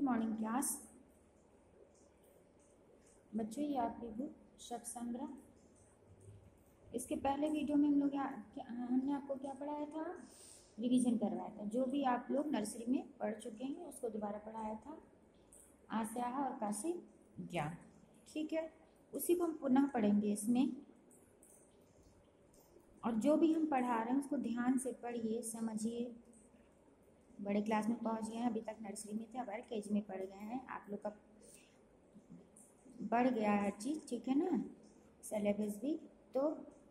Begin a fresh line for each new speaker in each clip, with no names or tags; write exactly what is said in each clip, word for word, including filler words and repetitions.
Good morning class. बच्चों ये आपकी बुक शब्द संग्रह, इसके पहले वीडियो में हम लोग हमने आपको क्या पढ़ाया था, रिवीजन करवाया था। जो भी आप लोग नर्सरी में पढ़ चुके हैं उसको दोबारा पढ़ाया था, आ से आहा और का से ज्ञान। ठीक है, उसी को हम पुनः पढ़ेंगे इसमें। और जो भी हम पढ़ा रहे हैं उसको ध्यान से पढ़िए, समझिए। बड़े क्लास में पहुंच गए हैं, अभी तक नर्सरी में थे, अब हर केजी में पढ़ गए हैं। आप लोग का बढ़ गया हर चीज़, ठीक है ना, सिलेबस भी। तो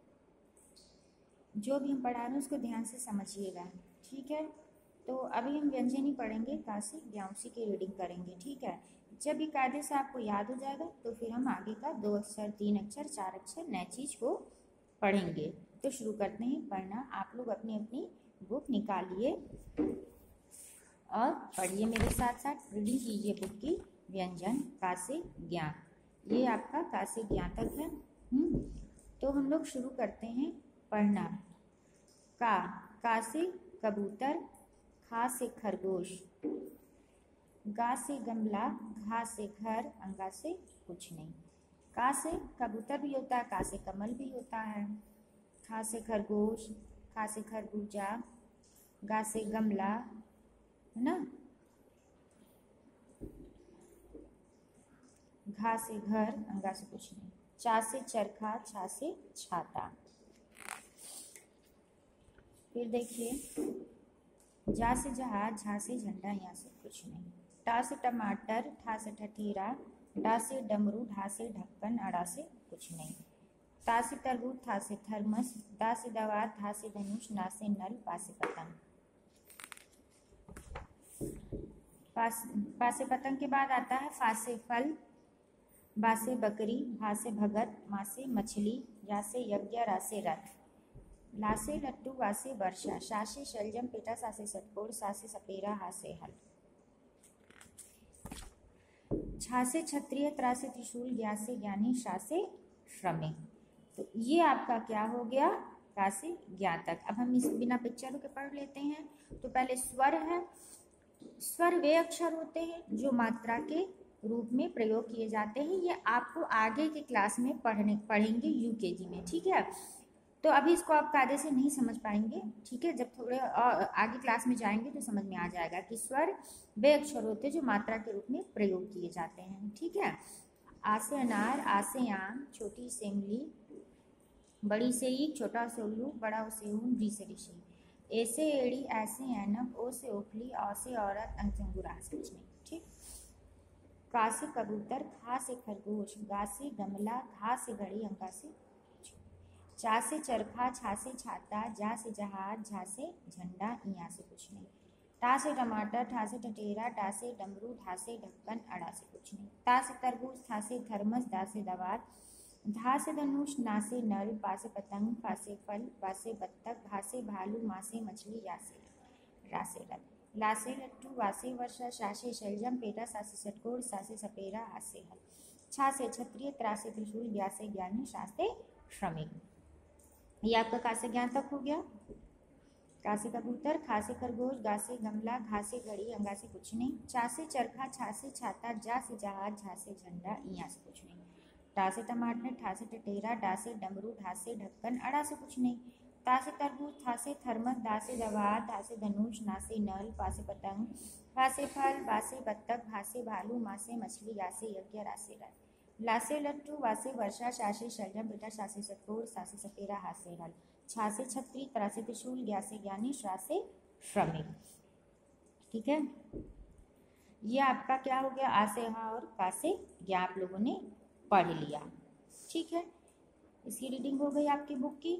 जो भी हम पढ़ा रहे हैं उसको ध्यान से समझिएगा, ठीक है। तो अभी हम व्यंजनी पढ़ेंगे, काशी व्याउसी की रीडिंग करेंगे, ठीक है। जब ये कायदे से आपको याद हो जाएगा तो फिर हम आगे का दो अक्षर, तीन अक्षर, चार अक्षर नए चीज़ को पढ़ेंगे। तो शुरू करते हैं पढ़ना। आप लोग अपनी अपनी बुक निकालिए और पढ़िए मेरे साथ साथ, रीडिंग कीजिए बुक की। व्यंजन का से ज्ञान, ये आपका का से ज्ञान तक है। तो हम लोग शुरू करते हैं पढ़ना। का, का से कबूतर, खा से खरगोश, गा से गमला, घा से घर, अंगा से कुछ नहीं। का से कबूतर भी होता है, का से कमल भी होता है, खा से खरगोश, खा से खरबूजा, गा से गमला, है ना, घा से घर, अंगा से कुछ नहीं। चा से चरखा, छा से छाता। फिर देखिए, जा से जहाज, झा से झंडा, यहाँ से कुछ नहीं। टा से टमाटर, ठा से ठठेरा, डा से डमरू, ढा से ढक्कन, अड़ा से कुछ नहीं। ता से तरबूज, था से थर्मस, दा से दवात, था से धनुष, ना से नल, पा से पतंग। पास पा से पतंग के बाद आता है फा से फल, बा से बकरी, भा से भगत, मा से मछली, या से यज्ञ, रा से रथ, ला से लट्टू, वा से वर्षा, शा से शलजम, पेटा, सा से सतकोर, सा से सपेरा, हा से हल। छा से क्षत्रिय, त्रा से त्रिशूल, ज्ञा से ज्ञानी, शा से श्रमिक। तो ये आपका क्या हो गया, का से ज्ञा तक। अब हम इस बिना पिक्चरों के पढ़ लेते हैं। तो पहले स्वर है। स्वर वे अक्षर होते हैं जो मात्रा के रूप में प्रयोग किए जाते हैं। ये आपको आगे के क्लास में पढ़ने पढ़ेंगे यूकेजी में, ठीक है। तो अभी इसको आप कायदे से नहीं समझ पाएंगे, ठीक है। जब थोड़े आगे क्लास में जाएंगे तो समझ में आ जाएगा कि स्वर वे अक्षर होते हैं जो मात्रा के रूप में प्रयोग किए जाते हैं, ठीक है। आ से अनार, आ से आम, छोटी से इमली, बड़ी से ईख, छोटा से उल्लू, बड़ा से ऊन, री से ऋषि। ए से एड़ी, ऐसे ऐनक, ओ से ओखली, औ से औरत, अंग से अंगूर, आ से कुछ नहीं, ठीक। का से कबूतर, खा से खरगोश, गा से गमला, घा से घड़ी, अंगा से कुछ। चा से चरखा, छा से छाता, जा से जहाज, झा से झंडा, इया से कुछ नहीं। टा से टमाटर, ठा से टटेरा, टा से डमरू, ढा से ढक्कन, अड़ा से कुछ नहीं। ता से तरबूज, था से थर्मस, दा से दवात, धा से धनुष, ना से नल, पा से पतंग, फा से फल, बा से बत्तख, घा से भालू, मा से मछली, या से रा से रथ, ला से लट्टू, वा से वर्षा, शा से शलजम, पेटा, सा से सटकोर, सा से सपेरा, हा से हल। छा से क्षत्रिय, त्रा से त्रिशूल, ज्ञा से ज्ञानी, शा से श्रमिक। ये आपका का से ज्ञान तक हो गया। का से कबूतर, खा से खरगोश, गा से गमला, घा से घड़ी, अंगा से कुछ नहीं। चा से चरखा, छा से छाता, जा से जहाज, झा से झंडा, इया से कुछ नहीं। टा से टमाटर, ठा से टटेरा, डा से डमरू, ढा से ढक्कन, अड़ा से कुछ नहीं। ता से तरबूज, था से थर्मस, दा से दवात, धा से धनुष, ना से नल, पा से पतंग, फा से फल, बा से बत्तख, घा से भालू, मा से मछली, या से यज्ञ, रा से रथ, ला से लट्टू, वा से वर्षा, शा से शलजम, बेटा, शा से सतकोर, सा से सपेरा, हा से हल। छा से छत्री, त्रा से त्रिशूल, ज्ञा से ज्ञानी, शा से श्रमिक, ठीक है। ये आपका क्या हो गया, आ से हा और का से ज्ञा आप लोगों ने पढ़ लिया, ठीक है। इसकी रीडिंग हो गई आपकी बुक की।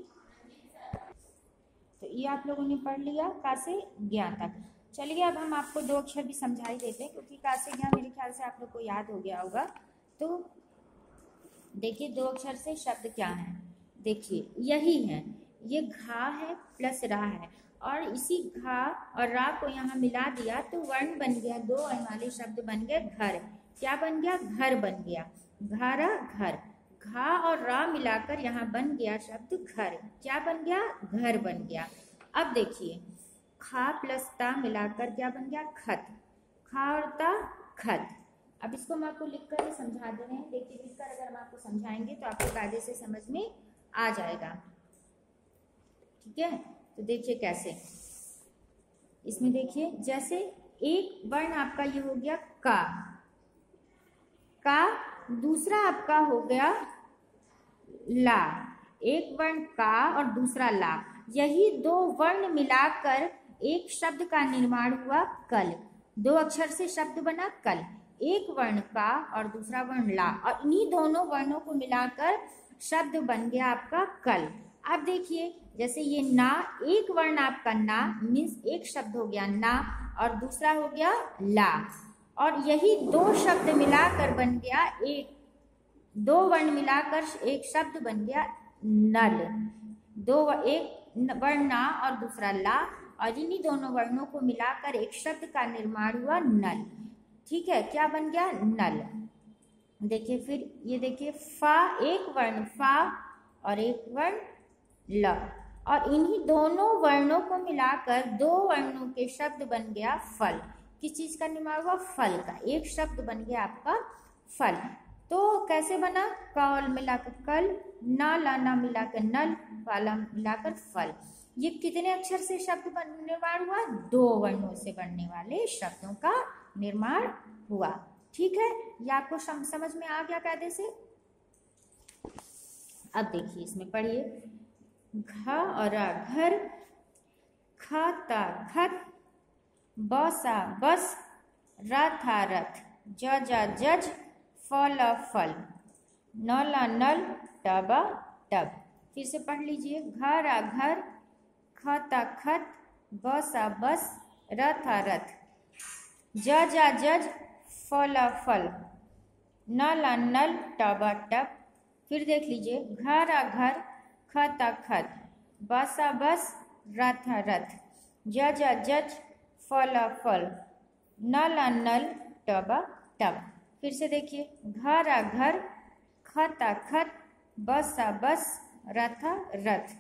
तो ये आप लोगों ने पढ़ लिया का से ज्ञा तक। चलिए अब हम आपको दो अक्षर भी समझा ही देते हैं, क्योंकि का से ज्ञा मेरे ख्याल से आप लोग को याद हो गया होगा। तो देखिए दो अक्षर से शब्द क्या है, देखिए यही है, ये घा है प्लस रा है, और इसी घा और रा को यहाँ मिला दिया तो वर्ण बन गया, दो वर्ण वाले शब्द बन गए घर। क्या बन गया, घर बन गया, घारा घर। घा और रा मिलाकर यहाँ बन गया शब्द घर। क्या बन गया, घर बन गया। अब देखिए खा प्लस ता मिलाकर क्या बन गया, खत। खा और ता खत। अब इसको हम आपको लिख कर समझा दे रहे हैं। देखिए लिखकर अगर हम आपको समझाएंगे तो आपको कायदे से समझ में आ जाएगा। ठीक है, तो देखिए कैसे, इसमें देखिए जैसे एक वर्ण आपका ये हो गया का का दूसरा आपका हो गया ला, एक वर्ण का और दूसरा ला, यही दो वर्ण मिलाकर एक शब्द का निर्माण हुआ कल। दो अक्षर से शब्द बना कल, एक वर्ण का और दूसरा वर्ण ला, और इन्हीं दोनों वर्णों को मिलाकर शब्द बन गया आपका कल। अब देखिए जैसे ये ना, एक वर्ण आपका ना मीन्स एक शब्द हो गया ना और दूसरा हो गया ला, और यही दो शब्द मिलाकर बन गया एक, दो वर्ण मिलाकर एक शब्द बन गया नल। दो एक वर्ण ना और दूसरा ला, और इन्हीं दोनों वर्णों को मिलाकर एक शब्द का निर्माण हुआ नल। ठीक है, क्या बन गया? नल। देखिए फिर ये देखिए फा, एक वर्ण फा और एक वर्ण ल, और इन्हीं दोनों वर्णों को मिलाकर दो वर्णों के शब्द बन गया फल। किस चीज का निर्माण हुआ? फल का। एक शब्द बन गया आपका फल। तो कैसे बना? कल मिलाकर कल, ना ला ना मिलाकर नल, वाला मिलाकर फल। ये कितने अक्षर से शब्द निर्माण हुआ? दो वर्णों से बनने वाले शब्दों का निर्माण हुआ। ठीक है, ये आपको समझ में आ गया कायदे से। अब देखिए इसमें पढ़िए, घ और घर, खाता खत, बसा बस, रथा रथ, जजा जज, फल फल, नला नल, टबा टब। फिर से पढ़ लीजिए, घर आ घर, खाता खत, बसा बस, रथा रथ, जजा जज, फल फल, नला नल, टबा टब। फिर देख लीजिए, घर आ घर, खाता खत, बसा बस, रथा रथ, जजा जज, फल फल, नला नल, टबा टब। फिर से देखिए, घर आ घर, खाता खत, बसा बस, रथा रथ,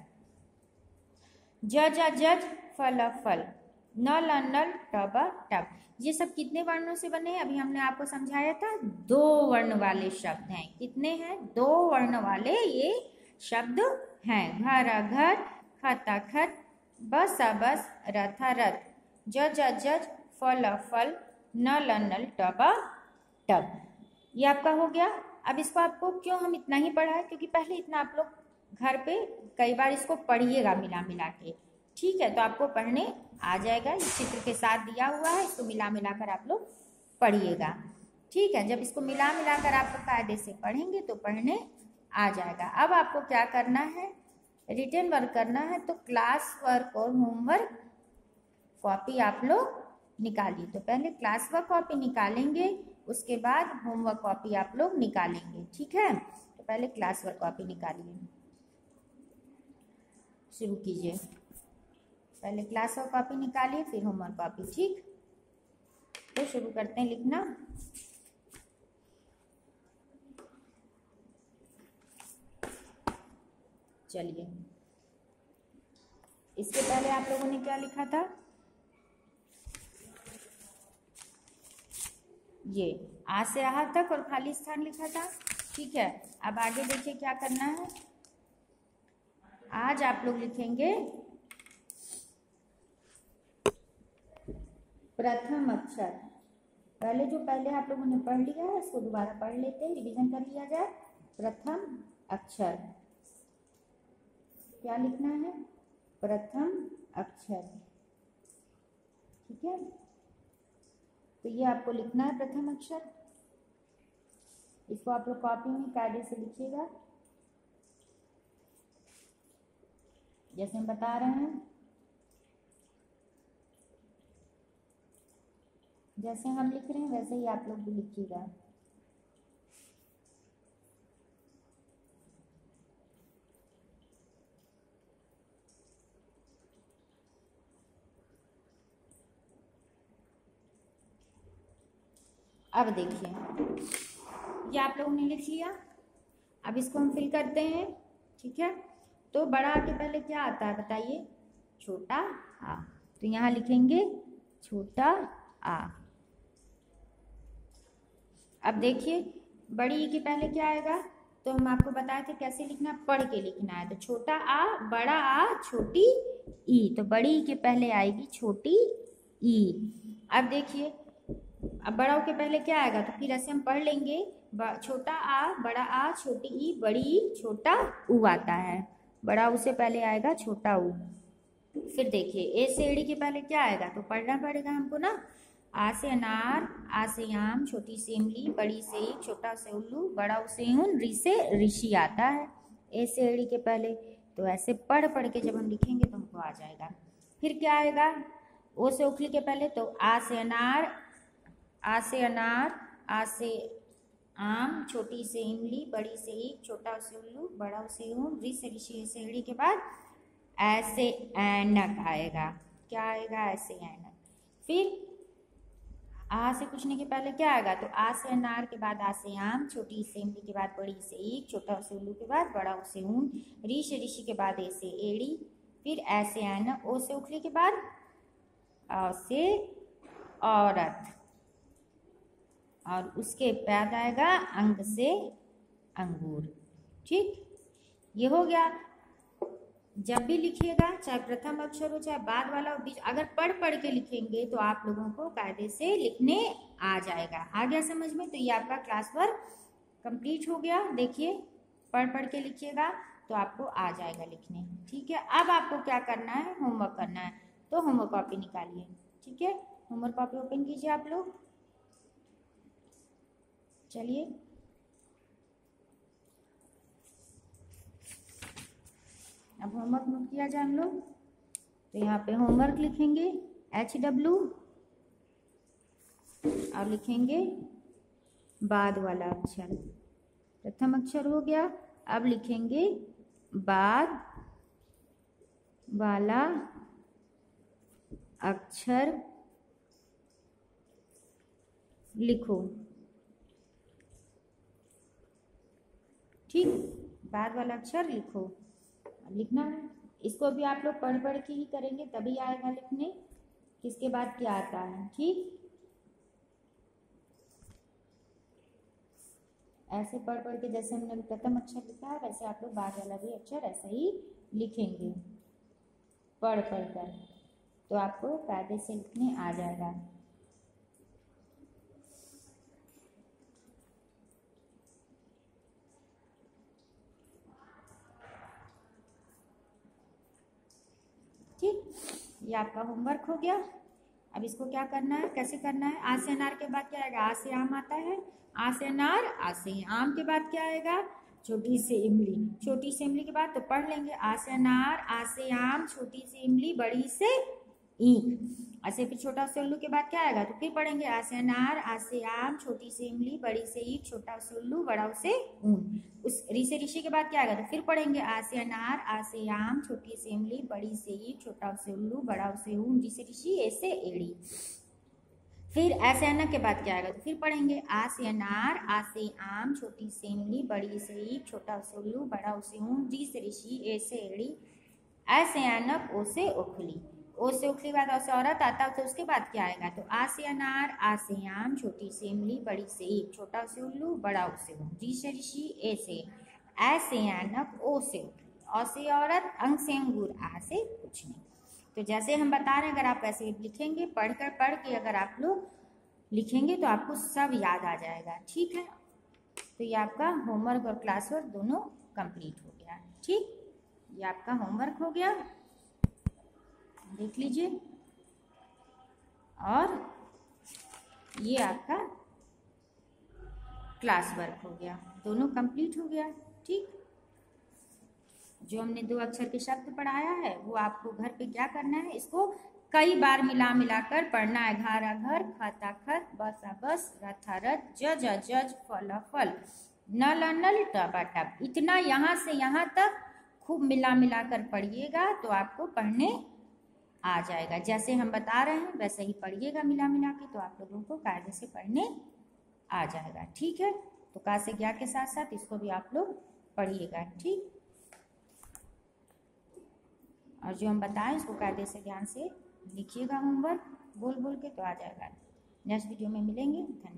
जजा जज, फल फल, नला नल, टबा टब। ये सब कितने वर्णों से बने हैं? अभी हमने आपको समझाया था, दो वर्ण वाले शब्द हैं। कितने हैं? दो वर्ण वाले ये शब्द हैं। घर आ घर, खाता खत, बसा बस, रथा रथ, जजा जज, फल फल, नल नल, टबा टब। ये आपका हो गया। अब इसको आपको क्यों हम इतना ही पढ़ा है? क्योंकि पहले इतना आप लोग घर पे कई बार इसको पढ़िएगा मिला मिला के। ठीक है, तो आपको पढ़ने आ जाएगा। इस चित्र के साथ दिया हुआ है, इसको मिला मिलाकर आप लोग पढ़िएगा। ठीक है, जब इसको मिला मिलाकर आप लोग कायदे से पढ़ेंगे तो पढ़ने आ जाएगा। अब आपको क्या करना है? रिटन वर्क करना है। तो क्लास वर्क और होमवर्क कॉपी आप लोग निकालिए। तो पहले क्लास वर्क कॉपी निकालेंगे, उसके बाद होमवर्क कॉपी आप लोग निकालेंगे। ठीक है, तो पहले क्लास वर्क कॉपी निकालिए, शुरू कीजिए। पहले क्लास वर्क कॉपी निकालिए, फिर होमवर्क कॉपी। ठीक, तो शुरू करते हैं लिखना। चलिए, इसके पहले आप लोगों ने क्या लिखा था? ये आ से आहा तक और खाली स्थान लिखा था। ठीक है, अब आगे देखिए क्या करना है। आज आप लोग लिखेंगे प्रथम अक्षर। पहले जो पहले आप लोगों ने पढ़ लिया है उसको दोबारा पढ़ लेते हैं, रिवीजन कर लिया जाए। प्रथम अक्षर क्या लिखना है? प्रथम अक्षर। ठीक है, तो ये आपको लिखना है प्रथम अक्षर। इसको आप लोग कॉपी में कायदे से लिखिएगा जैसे हम बता रहे हैं। जैसे हम लिख रहे हैं वैसे ही आप लोग भी लिखिएगा। अब देखिए, ये आप लोगों ने लिख लिया। अब इसको हम फिल करते हैं। ठीक है, तो बड़ा के पहले क्या आता है बताइए? छोटा आ। तो यहाँ लिखेंगे छोटा आ। अब देखिए बड़ी ई के पहले क्या आएगा, तो हम आपको बताए थे कैसे लिखना, पढ़ के लिखना है। तो छोटा आ, बड़ा आ, छोटी ई, तो बड़ी ई के पहले आएगी छोटी ई। अब देखिए अब बड़ा के पहले क्या आएगा, तो फिर ऐसे हम पढ़ लेंगे, छोटा आ, बड़ा आ, छोटी ई, बड़ी ई, छोटा ऊ आता है। बड़ा ऊ से पहले आएगा छोटा ऊ। फिर देखिए ए से एड़ी के पहले क्या आएगा, तो पढ़ना पड़ेगा हमको ना। आ से अनार, आ से आम, छोटी से इमली, बड़ी से ईख, छोटा से उल्लू, बड़ा से ऊन, री से ऋषि आता है ए से एड़ी के पहले। तो ऐसे पढ़ पढ़ के जब हम लिखेंगे तो हमको आ जाएगा। फिर क्या आएगा, ओ से उखली के पहले, तो आ से अनार, आ से अनार, आ से आम, छोटी से इमली, बड़ी से ईख, छोटा से उल्लू, बड़ा से ऊन, री से ऋषि, ए से एड़ी के बाद ऐसे ऐनक आएगा। क्या आएगा, ऐसे ऐनक। फिर आ से पूछने के पहले क्या आएगा, तो आ से अनार के बाद आ से आम, छोटी से इमली के बाद बड़ी से ईख, छोटा से उल्लू के बाद बड़ा से ऊन, री से ऋषि के बाद ए से एड़ी, फिर ऐसे ऐनक। ओ से उखली के बाद आ से औरत, और उसके बाद आएगा अंग से अंगूर। ठीक, ये हो गया। जब भी लिखिएगा, चाहे प्रथम अक्षर हो चाहे बाद वाला हो, बीच अगर पढ़ पढ़ के लिखेंगे तो आप लोगों को कायदे से लिखने आ जाएगा। आ गया समझ में? तो ये आपका क्लास वर्क कंप्लीट हो गया। देखिए पढ़ पढ़ के लिखिएगा तो आपको आ जाएगा लिखने। ठीक है, अब आपको क्या करना है, होमवर्क करना है। तो होमवर्क कॉपी निकालिए। ठीक है, होमवर्क कॉपी ओपन कीजिए आप लोग। चलिए अब होमवर्क नोट किया जाए हम लोग। तो यहाँ पे होमवर्क लिखेंगे एच डब्ल्यू और लिखेंगे बाद वाला अक्षर। प्रथम अक्षर हो गया, अब लिखेंगे बाद वाला अक्षर लिखो। ठीक, बाद वाला अक्षर लिखो। लिखना है इसको भी आप लोग पढ़ पढ़ के ही करेंगे तभी आएगा लिखने, किसके बाद क्या आता है। ठीक, ऐसे पढ़ पढ़ के जैसे हमने प्रथम अक्षर लिखा है वैसे आप लोग बाद वाला भी अक्षर ऐसा ही लिखेंगे पढ़ पढ़ कर, तो आपको कायदे से लिखने आ जाएगा। ठीक, ये आपका होमवर्क हो गया। अब इसको क्या करना है, कैसे करना है। आ से अनार के बाद क्या आएगा, आ से आम आता है। आ से अनार, आ से आम के बाद क्या आएगा, छोटी से इमली। छोटी से इमली के बाद तो पढ़ लेंगे आ से अनार, आ से आम, छोटी से इमली, बड़ी से ईख। ऐसे फिर छोटा से उल्लू के बाद क्या आएगा, तो फिर पढ़ेंगे आ से अनार, आ से आम, छोटी से इमली, बड़ी से ईख, छोटा से उल्लू, बड़ा से ऊन। उस री से ऋषि के बाद क्या आएगा, तो फिर पढ़ेंगे आ से अनार, आ से आम, छोटी से इमली, बड़ी से ईख, छोटा से उल्लू, बड़ा से ऊन, री से ऋषि, ए से एड़ी। फिर ऐसे ऐनक के बाद क्या आएगा, तो फिर पढ़ेंगे आ से अनार, आ से आम, छोटी से इमली, बड़ी से ईख, छोटा से उल्लू, बड़ा से ऊन, री से ऋषि, ए से एड़ी, ऐसे ऐनक, ओ से उखली। ओ से उखली बाद औ से औरत आता है, तो उसके बाद क्या आएगा, तो आ से अनार, आ से आम, छोटी से इमली, बड़ी से ईख, छोटा से उल्लू, बड़ा से ऊन, री से ऋषि, ए से, ऐसे ऐनक, ओ से उखली, औ से औरत, अंग से अंगूर, आ से कुछ नहीं। तो जैसे हम बता रहे हैं अगर आप ऐसे लिखेंगे, पढ़कर पढ़ के अगर आप लोग लिखेंगे तो आपको सब याद आ जाएगा। ठीक है, तो ये आपका होमवर्क और क्लास वर्क दोनों कंप्लीट हो गया। ठीक, ये आपका होमवर्क हो गया, देख लीजिए, और ये आपका क्लास वर्क हो गया, दोनों कंप्लीट हो गया। ठीक, जो हमने दो अक्षर के शब्द पढ़ाया है वो आपको घर पे क्या करना है, इसको कई बार मिला मिलाकर पढ़ना है। घारा घर, खाता खत, बसा बस, रथा रथ, जज जज, फल फल, नल नल, टबा टब, इतना यहाँ से यहाँ तक खूब मिला मिलाकर पढ़िएगा तो आपको पढ़ने आ जाएगा। जैसे हम बता रहे हैं वैसे ही पढ़िएगा मिला मिला के, तो आप लोगों को कायदे से पढ़ने आ जाएगा। ठीक है, तो का से ज्ञा के साथ साथ इसको भी आप लोग पढ़िएगा। ठीक, और जो हम बताएं इसको कायदे से ध्यान से लिखिएगा होमवर्क बोल बोल के, तो आ जाएगा। नेक्स्ट वीडियो में मिलेंगे। धन्यवाद।